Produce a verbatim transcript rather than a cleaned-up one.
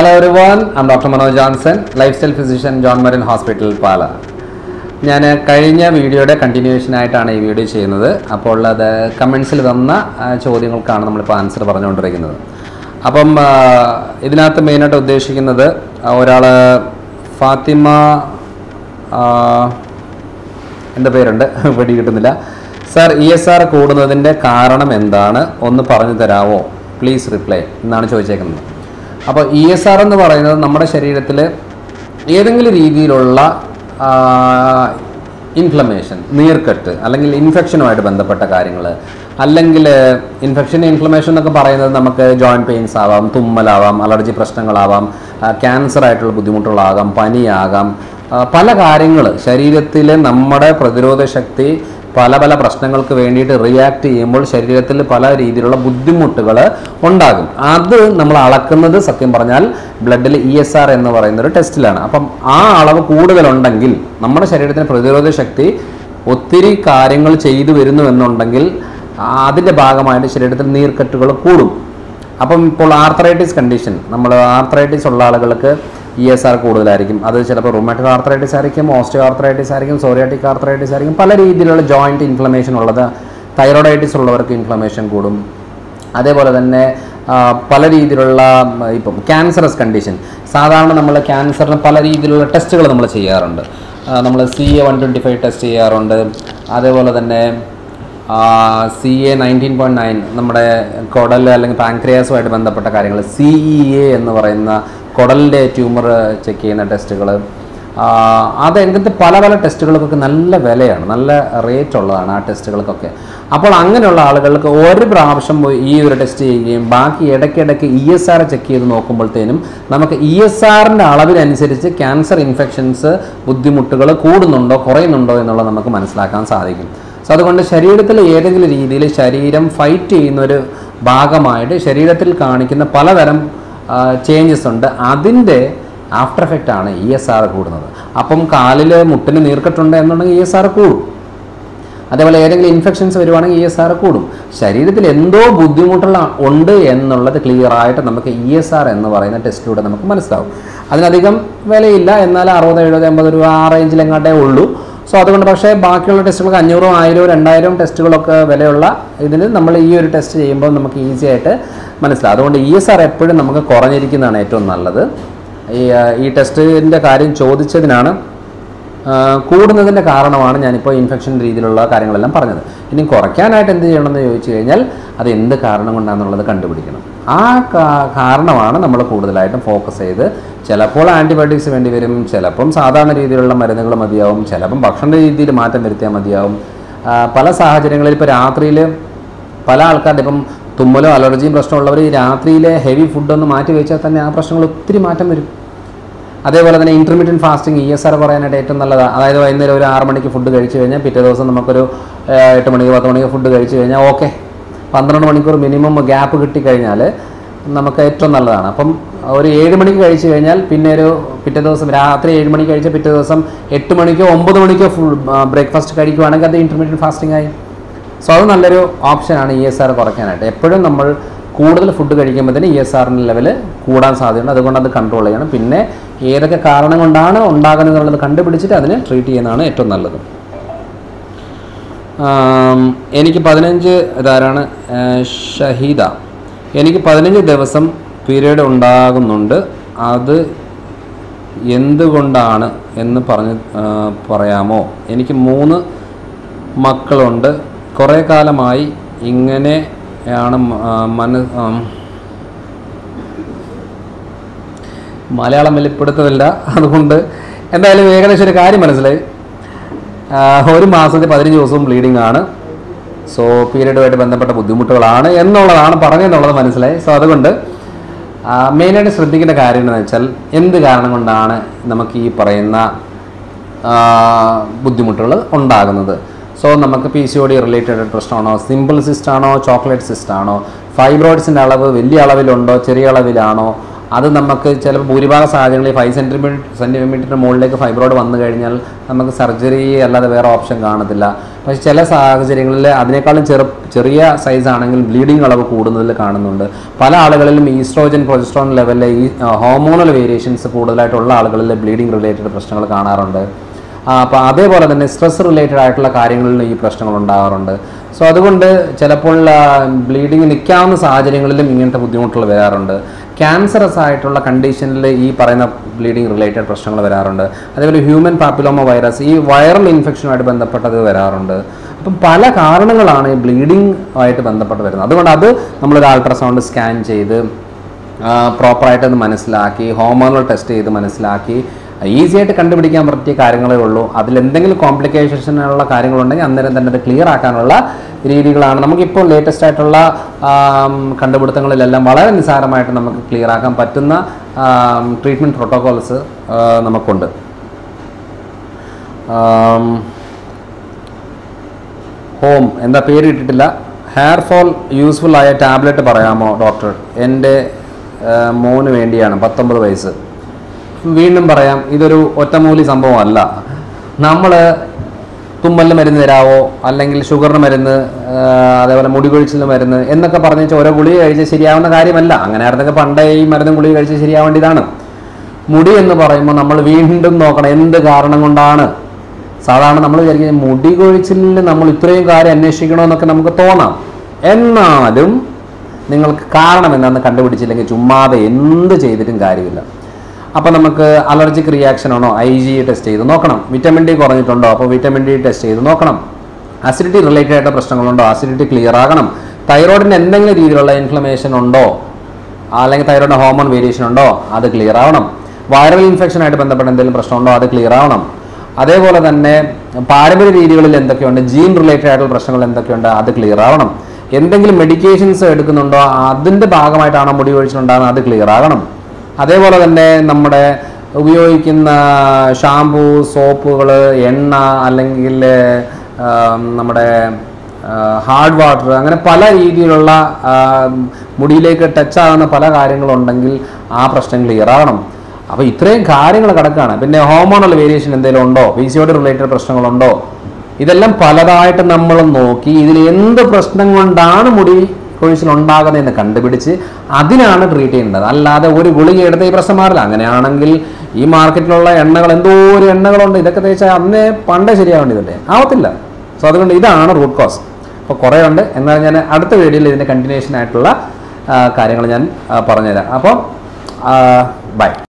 Hello everyone, I'm Doctor Manoj Johnson, lifestyle physician, John Marin Hospital, Pala. ഞാൻ കഴിഞ്ഞ വീഡിയോയുടെ continuation ആയിട്ടാണ് ഈ വീഡിയോ ചെയ്യുന്നത്. അപ്പോൾ അത് കമൻസിൽ തന്ന ചോദ്യങ്ങൾക്കാണ് നമ്മളിപ്പോൾ ആൻസർ പറഞ്ഞുകൊണ്ടിരിക്കുന്നത്. അപ്പം ഇതിനകത്ത് മെയിനായിട്ട് ഉദ്ദേശിക്കുന്നത് ഒരാൾ ഫാത്തിമ എൻ്റെ പേരുണ്ട് പിടി കിട്ടുന്നില്ല. സർ, ഇ എസ് ആർ കൂടുന്നതിൻ്റെ കാരണം എന്താണ്, ഒന്ന് പറഞ്ഞു തരാമോ പ്ലീസ് റിപ്ലൈ എന്നാണ് ചോദിച്ചേക്കുന്നത്. അപ്പോൾ ഇ എസ് ആർ എന്ന് പറയുന്നത് നമ്മുടെ ശരീരത്തിൽ ഏതെങ്കിലും രീതിയിലുള്ള ഇൻഫ്ലമേഷൻ, നീർക്കെട്ട് അല്ലെങ്കിൽ ഇൻഫെക്ഷനുമായിട്ട് ബന്ധപ്പെട്ട കാര്യങ്ങൾ, അല്ലെങ്കിൽ ഇൻഫെക്ഷൻ ഇൻഫ്ലമേഷൻ എന്നൊക്കെ പറയുന്നത് നമുക്ക് ജോയിൻറ്റ് പെയിൻസ് ആവാം, തുമ്മലാവാം, അലർജി പ്രശ്നങ്ങളാവാം, ക്യാൻസർ ആയിട്ടുള്ള ബുദ്ധിമുട്ടുകളാകാം, പനിയാകാം, പല കാര്യങ്ങൾ ശരീരത്തിലെ നമ്മുടെ പ്രതിരോധ ശക്തി പല പല പ്രശ്നങ്ങൾക്ക് വേണ്ടിയിട്ട് റിയാക്ട് ചെയ്യുമ്പോൾ ശരീരത്തിൽ പല രീതിയിലുള്ള ബുദ്ധിമുട്ടുകൾ ഉണ്ടാകും. അത് നമ്മൾ അളക്കുന്നത് സത്യം പറഞ്ഞാൽ ബ്ലഡിൽ ഇ എസ് ആർ എന്ന് പറയുന്ന ഒരു ടെസ്റ്റിലാണ്. അപ്പം ആ അളവ് കൂടുതലുണ്ടെങ്കിൽ നമ്മുടെ ശരീരത്തിന് പ്രതിരോധ ശക്തി ഒത്തിരി കാര്യങ്ങൾ ചെയ്തു വരുന്നു എന്നുണ്ടെങ്കിൽ അതിൻ്റെ ഭാഗമായിട്ട് ശരീരത്തിൽ നീർക്കെട്ടുകൾ കൂടും. അപ്പം ഇപ്പോൾ ആർത്രൈറ്റിസ് കണ്ടീഷൻ, നമ്മൾ ആർത്രൈറ്റിസ് ഉള്ള ആളുകൾക്ക് ഇ എസ് ആർ കൂടുതലായിരിക്കും. അത് ചിലപ്പോൾ റൂമാറ്റിക് ആർത്രൈറ്റിസ് ആയിരിക്കും, ഓസ്റ്റിയോ ആർത്രൈറ്റിസ് ആയിരിക്കും, സോറിയാറ്റിക് ആർത്രൈറ്റിസ് ആയിരിക്കും, പല രീതിയിലുള്ള ജോയിൻറ്റ് ഇൻഫ്ലമേഷൻ ഉള്ളത്. തൈറോയിഡൈറ്റിസ് ഉള്ളവർക്ക് ഇൻഫ്ലമേഷൻ കൂടും. അതേപോലെ തന്നെ പല രീതിയിലുള്ള ഇപ്പം ക്യാൻസറസ് കണ്ടീഷൻ, സാധാരണ നമ്മൾ ക്യാൻസറിന് പല രീതിയിലുള്ള ടെസ്റ്റുകൾ നമ്മൾ ചെയ്യാറുണ്ട്. നമ്മൾ C A one twenty five test ചെയ്യാറുണ്ട്. അതേപോലെ തന്നെ C A nineteen point nine നമ്മുടെ കുടൽ അല്ലെങ്കിൽ പാൻക്രിയാസുമായിട്ട് ബന്ധപ്പെട്ട കാര്യങ്ങൾ, സി ഇ എ എന്ന് പറയുന്ന കുടലിൻ്റെ ട്യൂമർ ചെക്ക് ചെയ്യുന്ന ടെസ്റ്റുകൾ, അത് എങ്ങനത്തെ പല പല ടെസ്റ്റുകൾക്കൊക്കെ നല്ല വിലയാണ്, നല്ല റേറ്റ് ഉള്ളതാണ് ആ ടെസ്റ്റുകൾക്കൊക്കെ. അപ്പോൾ അങ്ങനെയുള്ള ആളുകൾക്ക് ഒരു പ്രാവശ്യം പോയി ഈ ഒരു ടെസ്റ്റ് ചെയ്യുകയും ബാക്കി ഇടയ്ക്കിടയ്ക്ക് ഇ എസ് ആർ ചെക്ക് ചെയ്ത് നോക്കുമ്പോഴത്തേനും നമുക്ക് ഇ എസ് ആറിൻ്റെ അളവിനനുസരിച്ച് ക്യാൻസർ ഇൻഫെക്ഷൻസ് ബുദ്ധിമുട്ടുകൾ കൂടുന്നുണ്ടോ കുറയുന്നുണ്ടോ എന്നുള്ളത് നമുക്ക് മനസ്സിലാക്കാൻ സാധിക്കും. സോ അതുകൊണ്ട് ശരീരത്തിൽ ഏതെങ്കിലും രീതിയിൽ ശരീരം ഫൈറ്റ് ചെയ്യുന്നൊരു ഭാഗമായിട്ട് ശരീരത്തിൽ കാണിക്കുന്ന പലതരം ചേഞ്ചസ് ഉണ്ട്. അതിൻ്റെ ആഫ്റ്റർ എഫക്റ്റാണ് ഇ എസ് ആർ കൂടുന്നത്. അപ്പം കാലിൽ മുട്ടിന് നീർക്കെട്ടുണ്ട് എന്നുണ്ടെങ്കിൽ ഇ എസ് ആർ കൂടും. അതേപോലെ ഏതെങ്കിലും ഇൻഫെക്ഷൻസ് വരുവാണെങ്കിൽ ഇ എസ് ആർ കൂടും. ശരീരത്തിൽ എന്തോ ബുദ്ധിമുട്ടുള്ള ഉണ്ട് എന്നുള്ളത് ക്ലിയറായിട്ട് നമുക്ക് ഇ എസ് ആർ എന്ന് പറയുന്ന ടെസ്റ്റിലൂടെ നമുക്ക് മനസ്സിലാവും. അതിനധികം വിലയില്ല, എന്നാൽ അറുപത് എഴുപത് എൺപത് രൂപ ആ റേഞ്ചിലെങ്ങാട്ടേ ഉള്ളൂ. സോ അതുകൊണ്ട് പക്ഷേ ബാക്കിയുള്ള ടെസ്റ്റുകൾക്ക് അഞ്ഞൂറും ആയിരവും രണ്ടായിരം ടെസ്റ്റുകളൊക്കെ വിലയുള്ള ഇതിന് നമ്മൾ ഈ ഒരു ടെസ്റ്റ് ചെയ്യുമ്പോൾ നമുക്ക് ഈസി ആയിട്ട് മനസ്സിലാവും. അതുകൊണ്ട് ഇ എസ് ആർ എപ്പോഴും നമുക്ക് കുറഞ്ഞിരിക്കുന്നതാണ് ഏറ്റവും നല്ലത്. ഈ ഈ ടെസ്റ്റിൻ്റെ കാര്യം ചോദിച്ചതിനാണ്, കൂടുന്നതിൻ്റെ കാരണമാണ് ഞാനിപ്പോൾ ഇൻഫെക്ഷൻ രീതിയിലുള്ള കാര്യങ്ങളെല്ലാം പറഞ്ഞത്. ഇനി കുറയ്ക്കാനായിട്ട് എന്ത് ചെയ്യണമെന്ന് ചോദിച്ചു കഴിഞ്ഞാൽ അത് എന്ത് കാരണം കൊണ്ടാണെന്നുള്ളത് കണ്ടുപിടിക്കണം. ആ കാരണമാണ് നമ്മൾ കൂടുതലായിട്ടും ഫോക്കസ് ചെയ്ത്, ചിലപ്പോൾ ആൻറ്റിബയോട്ടിക്സ് വേണ്ടി വരും, ചിലപ്പം സാധാരണ രീതിയിലുള്ള മരുന്നുകൾ മതിയാവും, ചിലപ്പം ഭക്ഷണ രീതിയിൽ മാറ്റം വരുത്തിയാൽ മതിയാവും. പല സാഹചര്യങ്ങളിൽ ഇപ്പോൾ രാത്രിയിൽ പല ആൾക്കാരുടെ ഇപ്പം തുമ്മലോ അലർജിയും പ്രശ്നമുള്ളവർ ഈ രാത്രിയിലെ ഹെവി ഫുഡൊന്ന് മാറ്റി വെച്ചാൽ തന്നെ ആ പ്രശ്നങ്ങൾ ഒത്തിരി മാറ്റം വരും. അതേപോലെ തന്നെ intermediate fasting E S R പറയാനായിട്ട് ഏറ്റവും നല്ലതാണ്. അതായത് വൈകുന്നേരം ഒരു ആറ് മണിക്ക് ഫുഡ് കഴിച്ച് കഴിഞ്ഞാൽ പിറ്റേ ദിവസം നമുക്കൊരു എട്ട് മണിക്ക് പത്ത് മണിക്ക് ഫുഡ് കഴിച്ച് കഴിഞ്ഞാൽ ഓക്കെ, പന്ത്രണ്ട് മണിക്കൂർ മിനിമം ഗ്യാപ്പ് കിട്ടിക്കഴിഞ്ഞാൽ നമുക്ക് ഏറ്റവും നല്ലതാണ്. അപ്പം ഒരു ഏഴ് മണിക്ക് കഴിച്ച് കഴിഞ്ഞാൽ പിന്നെ ഒരു പിറ്റേ ദിവസം രാത്രി ഏഴ് മണിക്ക് കഴിച്ചാൽ പിറ്റേ ദിവസം എട്ട് മണിക്കോ ഒമ്പത് മണിക്കോ ഫുൾ ബ്രേക്ക്ഫാസ്റ്റ് കഴിക്കുകയാണെങ്കിൽ അത് ഇൻ്റർമീഡിയറ്റ് ഫാസ്റ്റിംഗ് ആയി. സോ അത് നല്ലൊരു ഓപ്ഷനാണ് ഇ എസ് ആർ കുറയ്ക്കാനായിട്ട്. എപ്പോഴും നമ്മൾ കൂടുതൽ ഫുഡ് കഴിക്കുമ്പോഴത്തേന് ഇ എസ് ആറിൻ്റെ ലെവൽ കൂടാൻ സാധ്യതയുണ്ട്. അതുകൊണ്ട് അത് കൺട്രോൾ ചെയ്യണം. പിന്നെ ഏതൊക്കെ കാരണം കൊണ്ടാണ് ഉണ്ടാകുന്നത് എന്നുള്ളത് കണ്ടുപിടിച്ചിട്ട് അതിനെ ട്രീറ്റ് ചെയ്യുന്നതാണ് ഏറ്റവും നല്ലത്. എനിക്ക് പതിനഞ്ച് ഇതാരാണ് ഷഹീദ, എനിക്ക് പതിനഞ്ച് ദിവസം പീരീഡ് ഉണ്ടാകുന്നുണ്ട്, അത് എന്തുകൊണ്ടാണ് എന്ന് പറഞ്ഞ് പറയാമോ? എനിക്ക് മൂന്ന് മക്കളുണ്ട്, കുറേ കാലമായി ഇങ്ങനെയാണ്. മന മലയാളം വെളിപ്പെടുത്തതില്ല, അതുകൊണ്ട് എന്തായാലും ഏകദേശം ഒരു കാര്യം മനസ്സിലായി. ഒരു മാസത്തിൽ പതിനഞ്ച് ദിവസവും ബ്ലീഡിംഗ് ആണ്. സോ പീരീഡുമായിട്ട് ബന്ധപ്പെട്ട ബുദ്ധിമുട്ടുകളാണ് എന്നുള്ളതാണ് പറഞ്ഞെന്നുള്ളത് മനസ്സിലായി. സോ അതുകൊണ്ട് മെയിനായിട്ട് ശ്രദ്ധിക്കേണ്ട കാര്യം എന്ന് വെച്ചാൽ എന്ത് കാരണം കൊണ്ടാണ് നമുക്ക് ഈ പറയുന്ന ബുദ്ധിമുട്ടുകൾ ഉണ്ടാകുന്നത്. സോ നമുക്ക് P C O D related പ്രശ്നമാണോ, സിമ്പിൾ സിസ്റ്റ് ആണോ, ചോക്ലേറ്റ് സിസ്റ്റ് ആണോ, ഫൈബ്രോയിഡ്സിൻ്റെ അളവ് വലിയ അളവിലുണ്ടോ ചെറിയ അളവിലാണോ, അത് നമുക്ക് ചിലപ്പോൾ ഭൂരിഭാഗം സാഹചര്യങ്ങളിൽ ഫൈവ് സെൻറ്റിമീറ്റർ സെൻറ്റിമീറ്ററിന് മുകളിലേക്ക് ഫൈബ്രോയിഡ് വന്നു കഴിഞ്ഞാൽ നമുക്ക് സർജറി അല്ലാതെ വേറെ ഓപ്ഷൻ കാണത്തില്ല. പക്ഷേ ചില സാഹചര്യങ്ങളിൽ അതിനേക്കാളും ചെറു ചെറിയ സൈസ് ആണെങ്കിൽ ബ്ലീഡിങ് അളവ് കൂടുന്നതിൽ കാണുന്നുണ്ട്. പല ആളുകളിലും ഈസ്ട്രോജൻ പ്രൊജസ്ട്രോൺ ലെവലിലെ ഈ ഹോർമോണൽ വേരിയേഷൻസ് കൂടുതലായിട്ടുള്ള ആളുകളിൽ ബ്ലീഡിങ് റിലേറ്റഡ് പ്രശ്നങ്ങൾ കാണാറുണ്ട്. അപ്പോൾ അതേപോലെ തന്നെ സ്ട്രെസ് റിലേറ്റഡ് ആയിട്ടുള്ള കാര്യങ്ങളിൽ ഈ പ്രശ്നങ്ങൾ ഉണ്ടാകാറുണ്ട്. സോ അതുകൊണ്ട് ചിലപ്പോൾ ബ്ലീഡിങ് നിൽക്കാവുന്ന സാഹചര്യങ്ങളിലും ഇങ്ങനത്തെ ബുദ്ധിമുട്ടുകൾ വരാറുണ്ട്. ക്യാൻസറസ് ആയിട്ടുള്ള കണ്ടീഷനിൽ ഈ പറയുന്ന ബ്ലീഡിങ് റിലേറ്റഡ് പ്രശ്നങ്ങൾ വരാറുണ്ട്. അതേപോലെ ഹ്യൂമൻ പാപ്പിലോമ വൈറസ് ഈ വൈറൽ ഇൻഫെക്ഷനുമായിട്ട് ബന്ധപ്പെട്ടത് വരാറുണ്ട്. അപ്പം പല കാരണങ്ങളാണ് ഈ ബ്ലീഡിങ് ആയിട്ട് ബന്ധപ്പെട്ട് വരുന്നത്. അതുകൊണ്ട് അത് നമ്മളൊരു അൾട്രാസൗണ്ട് സ്കാൻ ചെയ്ത് പ്രോപ്പറായിട്ടത് മനസ്സിലാക്കി ഹോർമോണൽ ടെസ്റ്റ് ചെയ്ത് മനസ്സിലാക്കി ഈസി ആയിട്ട് കണ്ടുപിടിക്കാൻ പറ്റിയ കാര്യങ്ങളേ ഉള്ളൂ. അതിലെന്തെങ്കിലും കോംപ്ലിക്കേഷനുള്ള കാര്യങ്ങളുണ്ടെങ്കിൽ അന്നേരം തന്നെ അത് ക്ലിയർ ആക്കാനുള്ള രീതികളാണ് നമുക്കിപ്പോൾ ലേറ്റസ്റ്റ് ആയിട്ടുള്ള കണ്ടുപിടുത്തങ്ങളിലെല്ലാം വളരെ നിസ്സാരമായിട്ട് നമുക്ക് ക്ലിയർ ആക്കാൻ പറ്റുന്ന ട്രീറ്റ്മെൻറ്റ് പ്രോട്ടോകോൾസ് നമുക്കുണ്ട്. ഹോം എന്താ പേര് ഇട്ടിട്ടില്ല. ഹെയർ ഫോൾ യൂസ്ഫുൾ ആയ ടാബ്ലറ്റ് പറയാമോ ഡോക്ടർ? എൻ്റെ മോന് വേണ്ടിയാണ്, പത്തൊമ്പത് വയസ്സ്. വീണ്ടും പറയാം, ഇതൊരു ഒറ്റമൂലി സംഭവമല്ല. നമ്മൾ തുമ്മലിന് മരുന്ന് തരാവോ, അല്ലെങ്കിൽ ഷുഗറിന് മരുന്ന്, അതേപോലെ മുടി കൊഴിച്ചിലിന് മരുന്ന് എന്നൊക്കെ പറഞ്ഞു വെച്ചാൽ ഓരോ ഗുളിക കഴിച്ച് ശരിയാവുന്ന കാര്യമല്ല. അങ്ങനെ ആയിരുന്നൊക്കെ പണ്ടേ ഈ മരുന്നും ഗുളിക കഴിച്ച് ശരിയാവേണ്ടതാണ്. മുടി എന്ന് പറയുമ്പോൾ നമ്മൾ വീണ്ടും നോക്കണം എന്ത് കാരണം കൊണ്ടാണ്. സാധാരണ നമ്മൾ വിചാരിക്കുന്നത് മുടി കൊഴിച്ചിലിന് നമ്മൾ ഇത്രയും കാര്യം അന്വേഷിക്കണമെന്നൊക്കെ നമുക്ക് തോന്നാം. എന്നാലും നിങ്ങൾക്ക് കാരണം എന്താണെന്ന് കണ്ടുപിടിച്ചില്ലെങ്കിൽ ചുമ്മാതെ എന്ത് ചെയ്തിട്ടും കാര്യമില്ല. അപ്പോൾ നമുക്ക് അലർജിക് റിയാക്ഷൻ ആണോ, ഐ ജി ടെസ്റ്റ് ചെയ്ത് നോക്കണം. വിറ്റമിൻ ഡി കുറഞ്ഞിട്ടുണ്ടോ, അപ്പോൾ വിറ്റമിൻ ഡി ടെസ്റ്റ് ചെയ്ത് നോക്കണം. അസിഡിറ്റി റിലേറ്റഡ് ആയിട്ട് പ്രശ്നങ്ങളുണ്ടോ, അസിഡിറ്റി ക്ലിയർ ആകണം. തൈറോയിഡിന് എന്തെങ്കിലും രീതിയിലുള്ള ഇൻഫ്ലമേഷൻ ഉണ്ടോ, അല്ലെങ്കിൽ തൈറോയിഡ് ഹോർമോൺ വേരിയേഷൻ ഉണ്ടോ, അത് ക്ലിയർ ആവണം. വൈറൽ ഇൻഫെക്ഷനായിട്ട് ബന്ധപ്പെട്ട എന്തെങ്കിലും പ്രശ്നമുണ്ടോ, അത് ക്ലിയർ ആവണം. അതേപോലെ തന്നെ പാരമ്പര്യ രീതികളിൽ എന്തൊക്കെയുണ്ട്, ജീൻ റിലേറ്റഡ് ആയിട്ടുള്ള പ്രശ്നങ്ങൾ എന്തൊക്കെയുണ്ട്, അത് ക്ലിയർ ആവണം. എന്തെങ്കിലും മെഡിക്കേഷൻസ് എടുക്കുന്നുണ്ടോ, അതിൻ്റെ ഭാഗമായിട്ടാണോ മുടി കൊഴിച്ചിലുണ്ടാകുന്നത്, അത് ക്ലിയർ ആകണം. അതേപോലെ തന്നെ നമ്മുടെ ഉപയോഗിക്കുന്ന ഷാമ്പൂ, സോപ്പുകൾ, എണ്ണ, അല്ലെങ്കിൽ നമ്മുടെ ഹാർഡ് വാട്ടർ, അങ്ങനെ പല രീതിയിലുള്ള മുടിയിലേക്ക് ടച്ച് ആകുന്ന പല കാര്യങ്ങളുണ്ടെങ്കിൽ ആ പ്രശ്നം ക്ലിയർ ആകണം. അപ്പോൾ ഇത്രയും കാര്യങ്ങൾ കിടക്കുകയാണ്. പിന്നെ ഹോർമോണൽ വേരിയേഷൻ എന്തെങ്കിലും ഉണ്ടോ, P C O D related പ്രശ്നങ്ങളുണ്ടോ, ഇതെല്ലാം പലതായിട്ട് നമ്മൾ നോക്കി ഇതിൽ എന്ത് പ്രശ്നം കൊണ്ടാണ് മുടി കൊഴിച്ചിലുണ്ടാകുന്നതെന്ന് കണ്ടുപിടിച്ച് അതിനാണ് ട്രീറ്റ് ചെയ്യേണ്ടത്. അല്ലാതെ ഒരു ഗുളിക എടുത്ത് ഈ പ്രശ്നം മാറില്ല. അങ്ങനെയാണെങ്കിൽ ഈ മാർക്കറ്റിലുള്ള എണ്ണകൾ എന്തോ ഒരു എണ്ണകളുണ്ട്, ഇതൊക്കെ തേച്ചാൽ അന്നേ പണ്ടേ ശരിയാവേണ്ടതല്ലേ, ആവത്തില്ല. സോ അതുകൊണ്ട് ഇതാണ് റൂട്ട് കോസ്. അപ്പോൾ കുറേ ഉണ്ട്. എന്നാൽ ഞാൻ അടുത്ത വീഡിയോയിൽ ഇതിൻ്റെ കണ്ടിന്യൂഷൻ ആയിട്ടുള്ള കാര്യങ്ങൾ ഞാൻ പറഞ്ഞുതരാം. അപ്പോൾ ബൈ.